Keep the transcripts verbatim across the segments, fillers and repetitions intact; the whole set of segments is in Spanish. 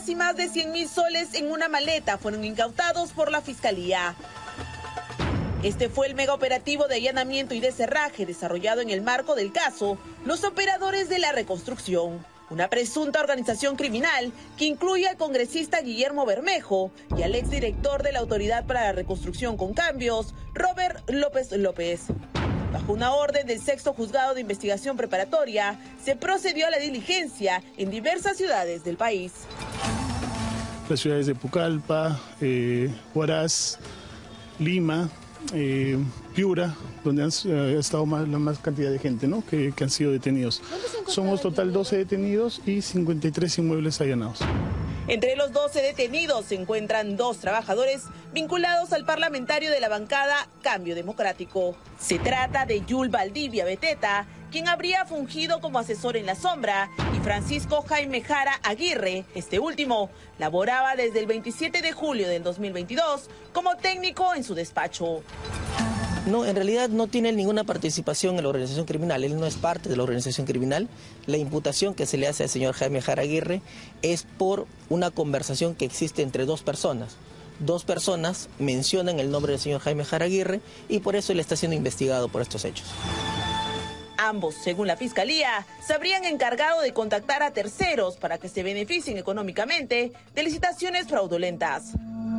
drogas y más de cien mil soles en una maleta fueron incautados por la Fiscalía. Este fue el mega operativo de allanamiento y de cerraje desarrollado en el marco del caso Los Operadores de la Reconstrucción, una presunta organización criminal que incluye al congresista Guillermo Bermejo y al exdirector de la Autoridad para la Reconstrucción con Cambios, Robert López López. Bajo una orden del sexto juzgado de investigación preparatoria, se procedió a la diligencia en diversas ciudades del país. Las ciudades de Pucallpa, eh, Huaraz, Lima, eh, Piura, donde han eh, estado más, la más cantidad de gente, ¿no? que, que han sido detenidos. Somos total doce detenidos y cincuenta y tres inmuebles allanados. Entre los doce detenidos se encuentran dos trabajadores vinculados al parlamentario de la bancada Cambio Democrático. Se trata de Yul Valdivia Beteta, quien habría fungido como asesor en la sombra, y Francisco Jaime Jara Aguirre. Este último laboraba desde el veintisiete de julio del dos mil veintidós como técnico en su despacho. No, en realidad no tiene ninguna participación en la organización criminal, él no es parte de la organización criminal. La imputación que se le hace al señor Jaime Jara Aguirre es por una conversación que existe entre dos personas. Dos personas mencionan el nombre del señor Jaime Jara Aguirre y por eso él está siendo investigado por estos hechos. Ambos, según la Fiscalía, se habrían encargado de contactar a terceros para que se beneficien económicamente de licitaciones fraudulentas.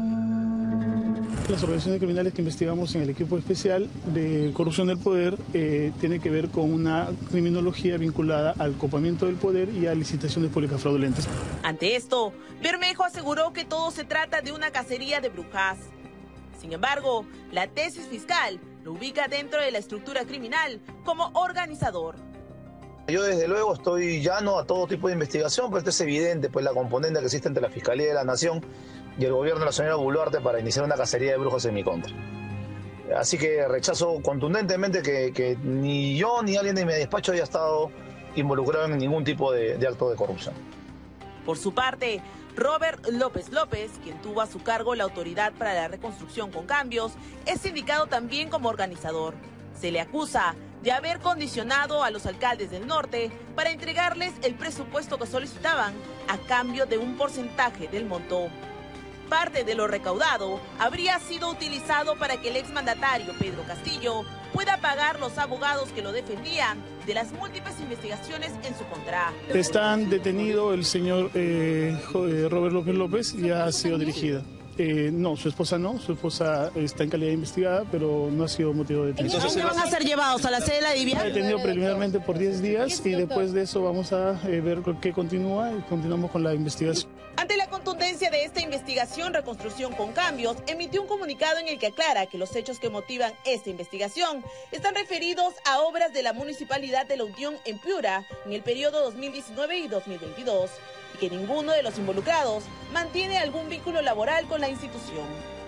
Las organizaciones criminales que investigamos en el equipo especial de corrupción del poder eh, tiene que ver con una criminología vinculada al copamiento del poder y a licitaciones públicas fraudulentas. Ante esto, Bermejo aseguró que todo se trata de una cacería de brujas. Sin embargo, la tesis fiscal lo ubica dentro de la estructura criminal como organizador. Yo desde luego estoy llano a todo tipo de investigación, pero esto es evidente, pues la componente que existe entre la Fiscalía de la Nación y el gobierno de la señora Boluarte para iniciar una cacería de brujos en mi contra. Así que rechazo contundentemente que, que ni yo ni alguien de mi despacho haya estado involucrado en ningún tipo de, de acto de corrupción. Por su parte, Robert López López, quien tuvo a su cargo la Autoridad para la Reconstrucción con Cambios, es indicado también como organizador. Se le acusa de haber condicionado a los alcaldes del norte para entregarles el presupuesto que solicitaban a cambio de un porcentaje del monto. Parte de lo recaudado habría sido utilizado para que el exmandatario Pedro Castillo pueda pagar los abogados que lo defendían de las múltiples investigaciones en su contra. Están detenido el señor eh, Robert López López y ha sido dirigida. Eh, no, su esposa no, su esposa está en calidad de investigada, pero no ha sido motivo de detención. ¿Dónde van a ser llevados? ¿A la sede de la DIVIA? Ha detenido preliminarmente por diez días y después de eso vamos a eh, ver qué continúa y continuamos con la investigación. Ante la contundencia de esta investigación, Reconstrucción con Cambios emitió un comunicado en el que aclara que los hechos que motivan esta investigación están referidos a obras de la Municipalidad de La Unión en Piura en el periodo dos mil diecinueve y dos mil veintidós y que ninguno de los involucrados mantiene algún vínculo laboral con la institución.